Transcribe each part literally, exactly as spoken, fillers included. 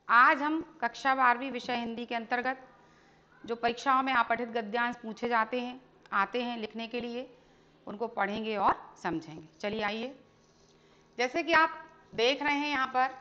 आज हम कक्षा बारहवीं विषय हिंदी के अंतर्गत जो परीक्षाओं में अपठित गद्यांश पूछे जाते हैं आते हैं लिखने के लिए, उनको पढ़ेंगे और समझेंगे। चलिए आइए, जैसे कि आप देख रहे हैं यहाँ पर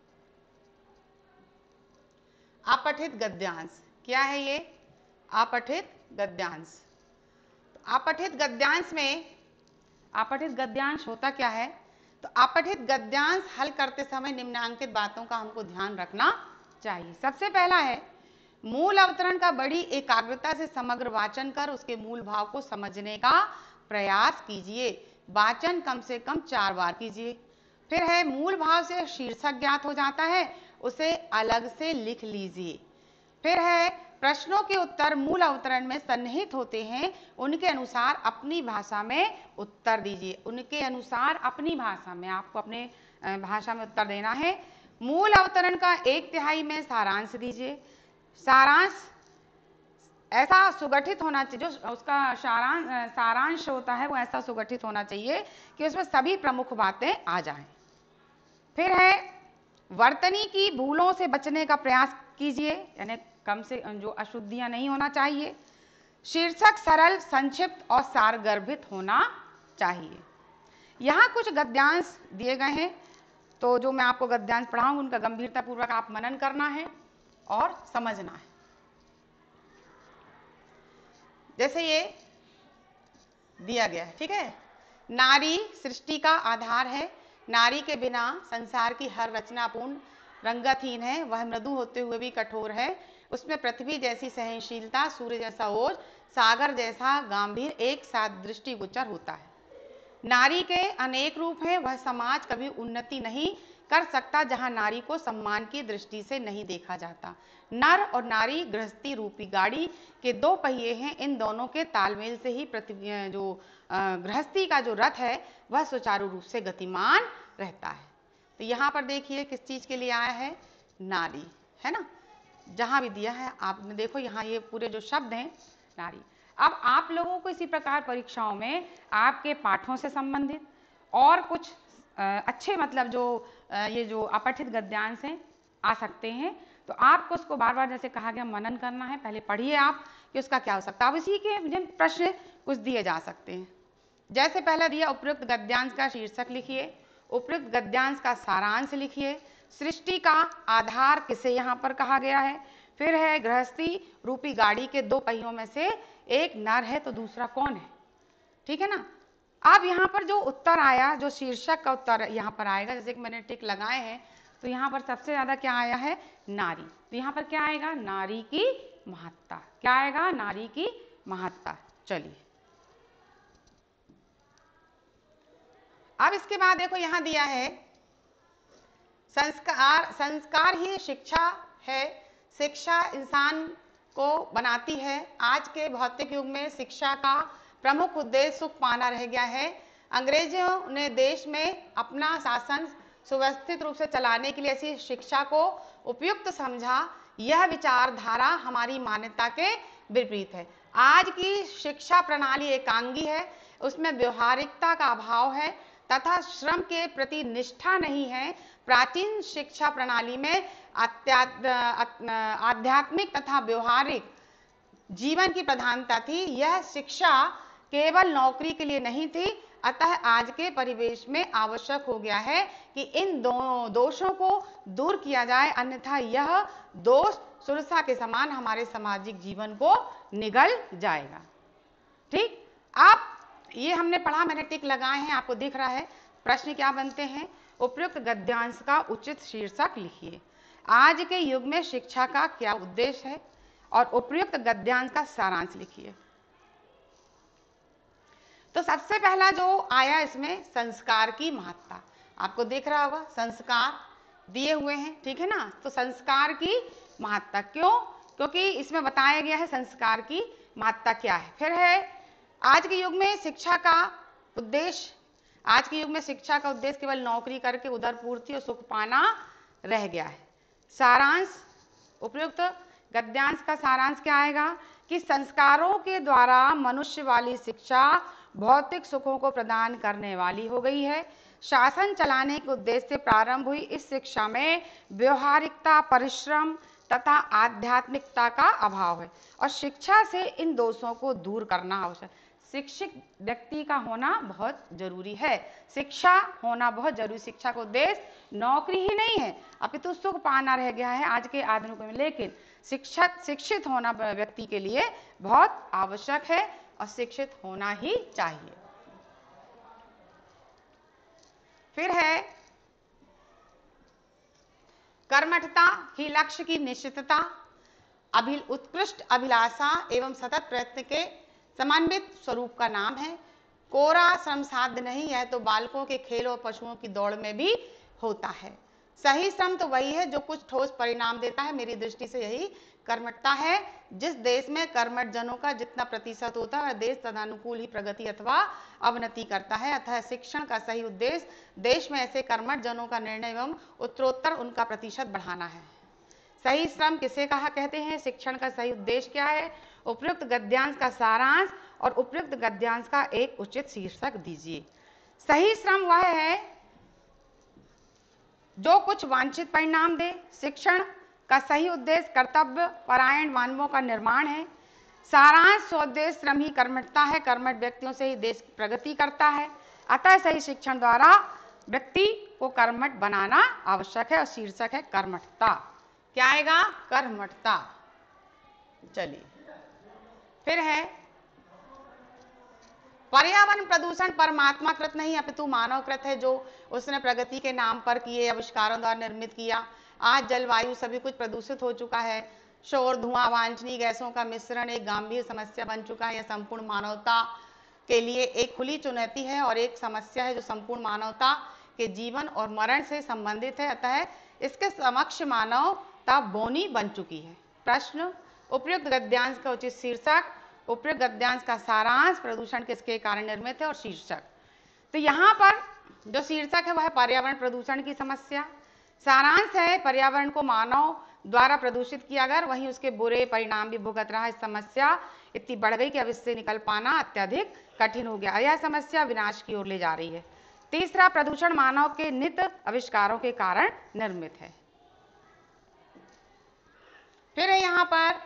अपठित गद्यांश। क्या है ये? अपठित गद्यांश। तो अपठित गद्यांश में अपठित गद्यांश होता क्या है? तो अपठित गद्यांश हल करते समय निम्नांकित बातों का हमको ध्यान रखना चाहिए। सबसे पहला है, मूल अवतरण का बड़ी एकाग्रता से समग्र वाचन कर उसके मूल भाव को समझने का प्रयास कीजिए। वाचन कम से कम चार बार कीजिए। फिर है, मूल भाव से शीर्षक ज्ञात हो जाता है, उसे अलग से लिख लीजिए। फिर है, प्रश्नों के उत्तर मूल अवतरण में सन्निहित होते हैं, उनके अनुसार अपनी भाषा में उत्तर दीजिए। उनके अनुसार अपनी भाषा में, आपको अपने भाषा में उत्तर देना है। मूल अवतरण का एक तिहाई में सारांश दीजिए। सारांश ऐसा सुगठित होना चाहिए, जो उसका सारांश सारांश होता है वो ऐसा सुगठित होना चाहिए कि उसमें सभी प्रमुख बातें आ जाएं। फिर है, वर्तनी की भूलों से बचने का प्रयास कीजिए, यानी कम से जो अशुद्धियां नहीं होना चाहिए। शीर्षक सरल, संक्षिप्त और सारगर्भित होना चाहिए। यहाँ कुछ गद्यांश दिए गए हैं, तो जो मैं आपको गद्यांश पढ़ाऊंगा उनका गंभीरतापूर्वक आप मनन करना है और समझना है। जैसे ये दिया गया है, ठीक है। नारी सृष्टि का आधार है। नारी के बिना संसार की हर रचना पूर्ण रंगतहीन है। वह मृदु होते हुए भी कठोर है। उसमें पृथ्वी जैसी सहनशीलता, सूर्य जैसा ओज, सागर जैसा गंभीर एक साथ दृष्टिगोचर होता है। नारी के अनेक रूप हैं। वह समाज कभी उन्नति नहीं कर सकता जहां नारी को सम्मान की दृष्टि से नहीं देखा जाता। नर और नारी गृहस्थी रूपी गाड़ी के दो पहिए हैं। इन दोनों के तालमेल से ही पृथ्वी जो गृहस्थी का जो रथ है वह सुचारू रूप से गतिमान रहता है। तो यहाँ पर देखिए किस चीज के लिए आया है? नारी, है ना। जहां भी दिया है आपने देखो, यहाँ ये पूरे जो शब्द हैं नारी। अब आप लोगों को इसी प्रकार परीक्षाओं में आपके पाठों से संबंधित और कुछ अच्छे मतलब जो ये जो अपठित गद्यांश हैं आ सकते हैं, तो आपको उसको बार बार जैसे कहा गया मनन करना है। पहले पढ़िए आप कि उसका क्या हो सकता है। अब इसी के प्रश्न कुछ दिए जा सकते हैं। जैसे पहला दिया, उपयुक्त गद्यांश का शीर्षक लिखिए, उपयुक्त गद्यांश का सारांश लिखिए, सृष्टि का आधार किसे यहाँ पर कहा गया है। फिर है, गृहस्थी रूपी गाड़ी के दो पहियों में से एक नर है तो दूसरा कौन है, ठीक है ना। अब यहाँ पर जो उत्तर आया, जो शीर्षक का उत्तर यहाँ पर आएगा, जैसे कि मैंने टिक लगाए हैं, तो यहाँ पर सबसे ज्यादा क्या आया है? नारी। तो यहाँ पर क्या आएगा? नारी की महत्ता। क्या आएगा? नारी की महत्ता। चलिए अब इसके बाद देखो यहाँ दिया है, संस्कार संस्कार ही शिक्षा है। शिक्षा इंसान को बनाती है। आज के भौतिक युग में शिक्षा का प्रमुख उद्देश्य सुख पाना रह गया है। अंग्रेजों ने देश में अपना शासन सुव्यवस्थित रूप से चलाने के लिए ऐसी शिक्षा को उपयुक्त समझा। यह विचारधारा हमारी मान्यता के विपरीत है। आज की शिक्षा प्रणाली एकांगी है, उसमें व्यवहारिकता का अभाव है तथा श्रम के प्रति निष्ठा नहीं है। प्राचीन शिक्षा प्रणाली में आध्यात्मिक तथा व्यवहारिक जीवन की प्रधानता थी। यह शिक्षा केवल नौकरी के लिए नहीं थी। अतः आज के परिवेश में आवश्यक हो गया है कि इन दो दोषों को दूर किया जाए, अन्यथा यह दोष सुरसा के समान हमारे सामाजिक जीवन को निगल जाएगा। ठीक, आप ये हमने पढ़ा, मैंने टिक लगाए हैं, आपको दिख रहा है। प्रश्न क्या बनते हैं? उपयुक्त गद्यांश का उचित शीर्षक लिखिए। आज के युग में शिक्षा का क्या उद्देश्य है और उपयुक्त गद्यांश का सारांश लिखिए। तो सबसे पहला जो आया इसमें संस्कार की महत्ता, आपको दिख रहा होगा, संस्कार दिए हुए हैं, ठीक है ना। तो संस्कार की महत्ता क्यों? क्योंकि इसमें बताया गया है संस्कार की महत्ता क्या है। फिर है, आज के युग में शिक्षा का उद्देश्य, आज के युग में शिक्षा का उद्देश्य केवल नौकरी करके उदर पूर्ति और सुख पाना रह गया है। सारांश, उपयुक्त गद्यांश का सारांश क्या आएगा कि संस्कारों के द्वारा मनुष्य वाली शिक्षा भौतिक सुखों को प्रदान करने वाली हो गई है। शासन चलाने के उद्देश्य से प्रारंभ हुई इस शिक्षा में व्यवहारिकता, परिश्रम तथा आध्यात्मिकता का अभाव है और शिक्षा से इन दोषों को दूर करना आवश्यक। शिक्षित व्यक्ति का होना बहुत जरूरी है, शिक्षा होना बहुत जरूरी। शिक्षा का उद्देश्य नौकरी ही नहीं है, अपितु सुख पाना रह गया है आज के आधुनिक में, लेकिन शिक्षक शिक्षित होना व्यक्ति के लिए बहुत आवश्यक है और शिक्षित होना ही चाहिए। फिर है कर्मठता ही लक्ष्य की निश्चितता, अभि उत्कृष्ट अभिलाषा एवं सतत प्रयत्न के समन्वित स्वरूप का नाम है। कोरा श्रम साध्य नहीं है तो बालकों के खेल और पशुओं की दौड़ में भी होता है। सही श्रम तो वही है जो कुछ ठोस परिणाम देता है। मेरी दृष्टि से यही कर्मठता है। जिस देश में कर्मठ जनों का जितना प्रतिशत होता है वह देश तदनुकूल ही प्रगति अथवा अवनति करता है। अतः शिक्षण का सही उद्देश्य देश में ऐसे कर्मठ जनों का निर्णय एवं उत्तरोत्तर उनका प्रतिशत बढ़ाना है। सही श्रम किसे कहा कहते हैं? शिक्षण का सही उद्देश्य क्या है? उपयुक्त गद्यांश का सारांश और उपयुक्त गद्यांश का एक उचित शीर्षक दीजिए। सही श्रम वह है जो कुछ वांछित परिणाम दे। शिक्षण का सही उद्देश्य कर्तव्य परायण मानवों का निर्माण है। सारांश स्वोद्देश्य श्रम ही कर्मठता है। कर्मठ व्यक्तियों से ही देश की प्रगति करता है। अतः सही शिक्षण द्वारा व्यक्ति को कर्मठ बनाना आवश्यक है और शीर्षक है कर्मठता। क्या आएगा? कर्मठता। चलिए फिर है पर्यावरण प्रदूषण परमात्मा कृत नहीं अपितु मानव कृत है, जो उसने प्रगति के नाम पर किए आविष्कारों द्वारा निर्मित किया। आज जलवायु सभी कुछ प्रदूषित हो चुका है। शोर, धुआं, वांछनीय गैसों का मिश्रण एक गंभीर समस्या बन चुका है। यह संपूर्ण मानवता के लिए एक खुली चुनौती है और एक समस्या है जो संपूर्ण मानवता के जीवन और मरण से संबंधित है। अतः इसके समक्ष मानवता बौनी बन चुकी है। प्रश्न, उपयुक्त गद्यांश का उचित शीर्षक, उपयुक्त गद्यांश का सारांश, प्रदूषण किसके कारण निर्मित है और शीर्षक। तो यहाँ पर जो शीर्षक है वह है पर्यावरण प्रदूषण की समस्या। सारांश है पर्यावरण को मानव द्वारा प्रदूषित किया गया, वहीं उसके बुरे परिणाम भी भुगत रहा है। समस्या इतनी बढ़ गई कि अब इससे निकल पाना अत्यधिक कठिन हो गया। यह समस्या विनाश की ओर ले जा रही है। तीसरा, प्रदूषण मानव के नित आविष्कारों के कारण निर्मित है। फिर है यहाँ पर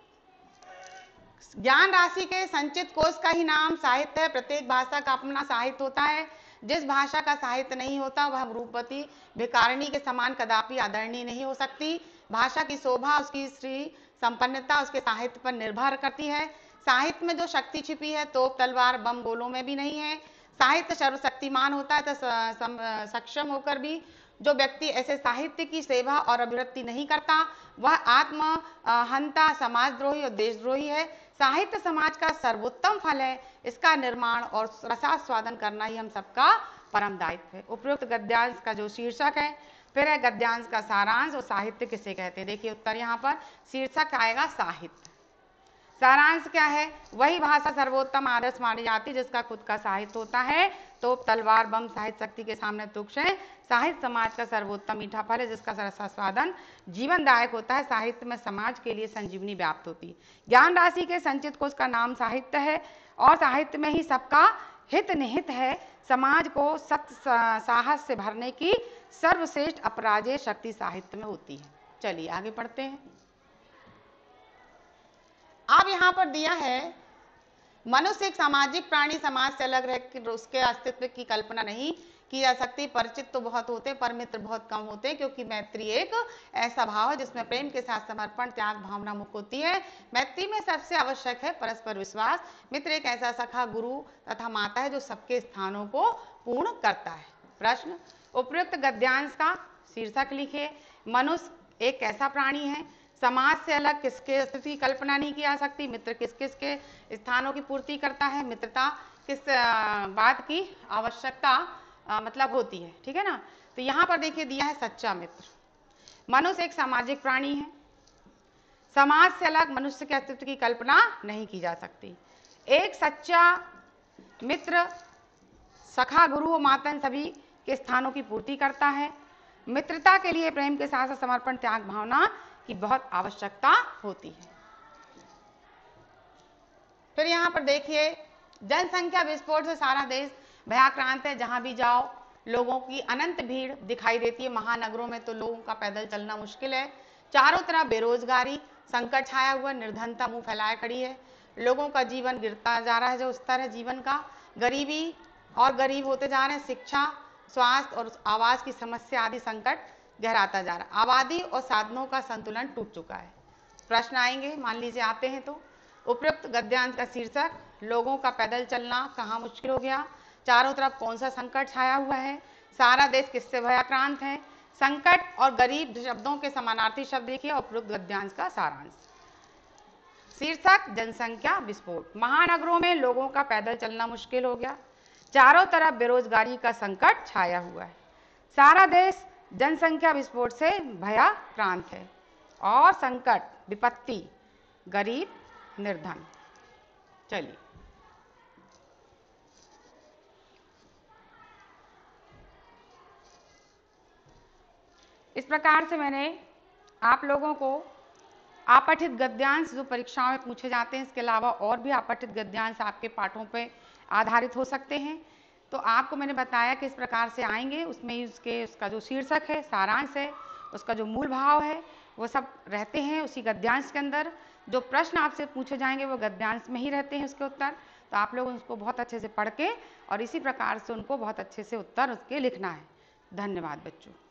ज्ञान राशि के संचित कोष का ही नाम साहित्य है। प्रत्येक भाषा का अपना साहित्य होता है। जिस भाषा का साहित्य नहीं होता वह रूपवती भिखारिणी के समान कदापि आदरणीय नहीं हो सकती। भाषा की शोभा, उसकी श्री संपन्नता उसके साहित्य पर निर्भर करती है। साहित्य में जो शक्ति छिपी है तोप, तलवार, बम, गोलों में भी नहीं है। साहित्य सर्वशक्तिमान होता है तो सक्षम होकर भी जो व्यक्ति ऐसे साहित्य की सेवा और अभिवृत्ति नहीं करता वह आत्म हंता, समाजद्रोही और देशद्रोही है। साहित्य समाज का सर्वोत्तम फल है। इसका निर्माण और रसास्वादन करना ही हम सबका परम दायित्व है। उपयुक्त गद्यांश का जो शीर्षक है, फिर है गद्यांश का सारांश और साहित्य किसे कहते हैं। देखिए उत्तर यहाँ पर शीर्षक आएगा साहित्य। सारांश क्या है? वही भाषा सर्वोत्तम आदर्श मानी जाती है जिसका खुद का साहित्य होता है। तो तलवार, बम साहित्य शक्ति के सामने तुच्छ है। साहित्य समाज का सर्वोत्तम मीठा फल है जिसका रसास्वादन जीवनदायक होता है। साहित्य में समाज के लिए संजीवनी व्याप्त होती है। ज्ञान राशि के संचित कोष का नाम साहित्य है और साहित्य में ही सबका हित निहित है। समाज को सत्य साहस से भरने की सर्वश्रेष्ठ अपराजेय शक्ति साहित्य में होती है। चलिए आगे पढ़ते हैं। अब यहाँ पर दिया है मनुष्य एक सामाजिक प्राणी, समाज से अलग रहकर उसके अस्तित्व की कल्पना नहीं की जा सकती। परिचित तो बहुत होते पर मित्र बहुत कम होते, क्योंकि मैत्री एक ऐसा भाव है जिसमें प्रेम के साथ समर्पण, त्याग भावना मुख्य होती है। मैत्री में सबसे आवश्यक है परस्पर विश्वास। मित्र एक ऐसा सखा, गुरु तथा माता है जो सबके स्थानों को पूर्ण करता है। प्रश्न, उपयुक्त गद्यांश का शीर्षक लिखिए। मनुष्य एक ऐसा प्राणी है, समाज से अलग किसके अस्तित्व की कल्पना नहीं की जा सकती। मित्र किस किस के स्थानों की पूर्ति करता है। मित्रता किस बात की आवश्यकता आ, मतलब होती है, ठीक है ना। तो यहाँ पर देखिए दिया है सच्चा मित्र। मनुष्य एक सामाजिक प्राणी है, समाज से अलग मनुष्य के अस्तित्व की कल्पना नहीं की जा सकती। एक सच्चा मित्र सखा, गुरु और माता इन सभी के स्थानों की पूर्ति करता है। मित्रता के लिए प्रेम के साथ समर्पण, त्याग भावना की बहुत आवश्यकता होती है। फिर यहाँ पर देखिए जनसंख्या विस्फोट से सारा देश भयाक्रांत है। जहां भी जाओ लोगों की अनंत भीड़ दिखाई देती है। महानगरों में तो लोगों का पैदल चलना मुश्किल है। चारों तरफ बेरोजगारी, संकट छाया हुआ, निर्धनता मुंह फैलाए खड़ी है। लोगों का जीवन गिरता जा रहा है, जो स्तर है जीवन का, गरीबी और गरीब होते जा रहे हैं। शिक्षा, स्वास्थ्य और आवास की समस्या आदि संकट गहराता जा रहा है। आबादी और साधनों का संतुलन टूट चुका है। प्रश्न आएंगे, मान लीजिए आते हैं तो। उपरोक्त गद्यांश का शीर्षक, लोगों का पैदल चलना कहाँ मुश्किल हो गया, चारों तरफ कौन सा संकट छाया हुआ है, सारा देश किससे भयाक्रांत है, संकट और गरीब शब्दों के समानार्थी शब्द लिखिए। उपरोक्त गद्यांश का सारांश। शीर्षक, जनसंख्या विस्फोट। महानगरों में लोगों का पैदल चलना मुश्किल हो गया, चारों तरफ बेरोजगारी का संकट छाया हुआ है, सारा देश जनसंख्या विस्फोट से भयाक्रांत है, और संकट, विपत्ति, गरीब, निर्धन। चलिए, इस प्रकार से मैंने आप लोगों को आपठित गद्यांश जो परीक्षाओं में पूछे जाते हैं, इसके अलावा और भी आपठित गद्यांश आपके पाठों पे आधारित हो सकते हैं। तो आपको मैंने बताया कि इस प्रकार से आएंगे, उसमें उसके उसका जो शीर्षक है, सारांश है, उसका जो मूल भाव है, वो सब रहते हैं उसी गद्यांश के अंदर। जो प्रश्न आपसे पूछे जाएंगे वो गद्यांश में ही रहते हैं, उसके उत्तर। तो आप लोग उसको बहुत अच्छे से पढ़ के और इसी प्रकार से उनको बहुत अच्छे से उत्तर उसके लिखना है। धन्यवाद बच्चों।